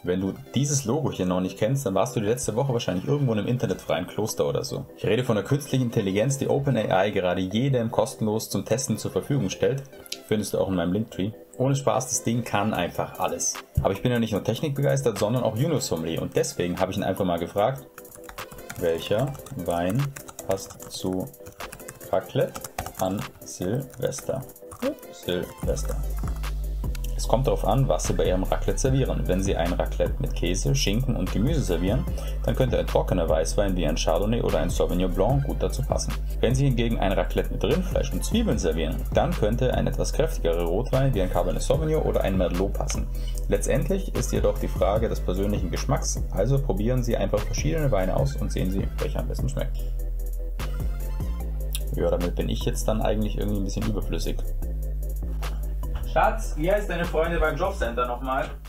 Wenn du dieses Logo hier noch nicht kennst, dann warst du die letzte Woche wahrscheinlich irgendwo in einem internetfreien Kloster oder so. Ich rede von der künstlichen Intelligenz, die OpenAI gerade jedem kostenlos zum Testen zur Verfügung stellt. Findest du auch in meinem Linktree. Ohne Spaß, das Ding kann einfach alles. Aber ich bin ja nicht nur technikbegeistert, sondern auch Junior-Sommelier. Und deswegen habe ich ihn einfach mal gefragt, welcher Wein passt zu Raclette an Silvester? Silvester. Es kommt darauf an, was Sie bei Ihrem Raclette servieren. Wenn Sie ein Raclette mit Käse, Schinken und Gemüse servieren, dann könnte ein trockener Weißwein wie ein Chardonnay oder ein Sauvignon Blanc gut dazu passen. Wenn Sie hingegen ein Raclette mit Rindfleisch und Zwiebeln servieren, dann könnte ein etwas kräftigerer Rotwein wie ein Cabernet Sauvignon oder ein Merlot passen. Letztendlich ist jedoch die Frage des persönlichen Geschmacks, also probieren Sie einfach verschiedene Weine aus und sehen Sie, welcher am besten schmeckt. Ja, damit bin ich jetzt dann eigentlich irgendwie ein bisschen überflüssig. Schatz, wie heißt deine Freundin beim Jobcenter nochmal?